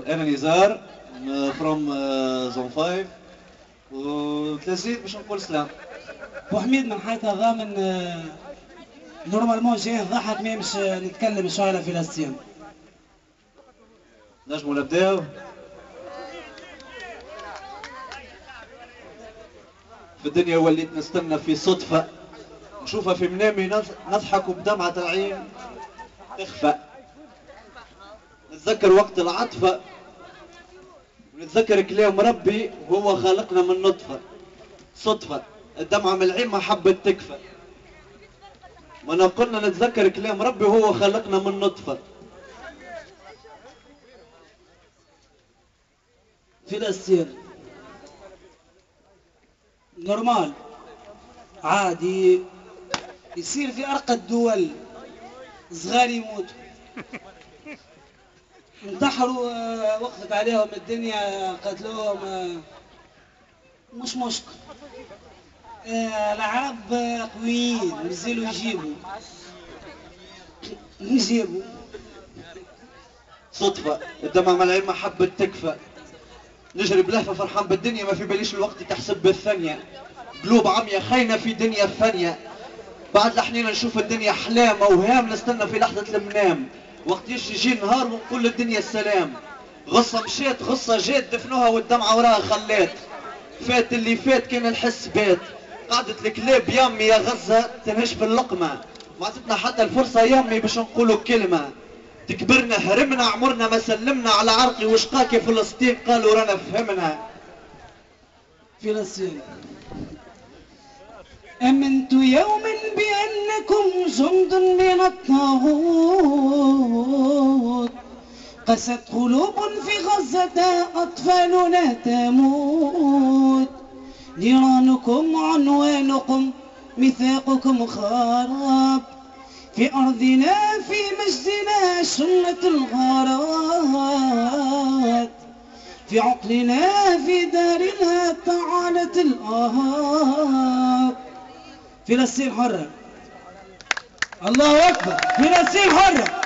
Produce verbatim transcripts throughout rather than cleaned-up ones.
انا نزار فروم زون فايف وثلاثين باش نقول سلام. بو حميد من حيث ضامن نورمالمون جاي ضحك ما مش نتكلم شويه على فلسطين. نجموا نبداو. في الدنيا وليت نستنى في صدفة نشوفها في منامي نضحك وبدمعة العين تخفى. نتذكر وقت العطفة ونتذكر كلام ربي وهو خلقنا من نطفة. صدفة الدمعة من العين ما حبت تكفى. وانا قلنا نتذكر كلام ربي وهو خلقنا من نطفة. فلسطين نورمال عادي يصير في أرقى الدول صغار يموتوا انتحروا وقفت عليهم الدنيا قتلوهم مش مشكل. العرب قويين نزلوا يجيبوا نجيبوا. صدفة الدمعة من العين ما حبت تكفى. نجري بلهفة فرحان بالدنيا ما في باليش الوقت تحسب بالثانية. قلوب عمية خاينة في دنيا فانية. بعد لحنين نشوف الدنيا أحلام أوهام نستنى في لحظة المنام. وقت يجي يجي النهار ونقول للدنيا السلام. غصة مشيت غصة جات دفنوها والدمعة وراها خلات. فات اللي فات كان الحس بات. قعدت الكلاب يامي يا غزة تنهش في اللقمة. ما عطتنا حتى الفرصة يامي باش نقولوا كلمة. تكبرنا هرمنا عمرنا ما سلمنا على عرقي وشقاكي فلسطين قالوا رانا فهمنا. فلسطين أمنت يوما بأنكم جند من الطاغوت. قست قلوب في غزة أطفالنا تموت. نيرانكم عنوانكم ميثاقكم خراب. في أرضنا في مجدنا شلت الغارات. في عقلنا في دارنا طعنت الآهات. فلسطين حرة. الله أكبر. فلسطين حرة.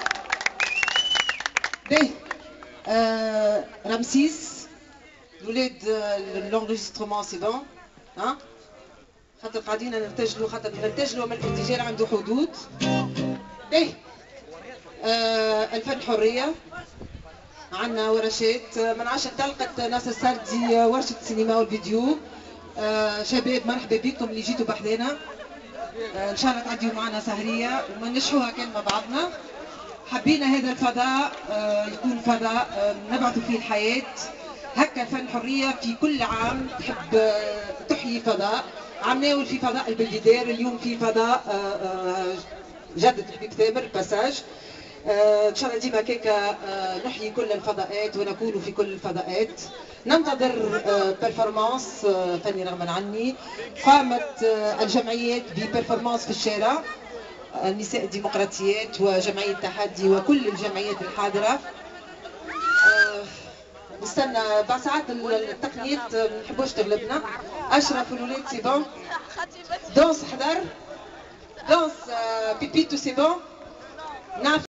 باهي آه رمسيس الولاد لونجسترومون سي بون ها خاطر قاعدين نرتجلوا خاطر نرتجلوا من الارتجال عنده حدود. باهي آه الفن حرية عندنا ورشات من عشرة تلقت ناصر سردي ورشة سينما والفيديو. آه شباب مرحبا بكم اللي جيتوا بحذانا. آه ان شاء الله تعديوا معنا سهرية وما نشحوها كان مع بعضنا. حبينا هذا الفضاء آه يكون فضاء آه نبعث فيه الحياة. هكا الفن حرية في كل عام تحب آه تحيي فضاء. عم ناول في فضاء البلديدار اليوم في فضاء آه آه جدة الحبيب ثامر باساج. آه ان شاء الله ديما كيكا آه نحيي كل الفضاءات ونكون في كل الفضاءات. ننتظر آه بيرفورمانس آه فني رغما عني. قامت آه الجمعيات ببيرفورمانس في الشارع. النساء الديمقراطيات وجمعية تحدي وكل الجمعيات الحاضرة. أه نستنى بعد ساعات التقنيات ما نحبوش تغلبنا. أشرف الولاد سي بون. دونس حضر. دونس بيبيتو سي بون.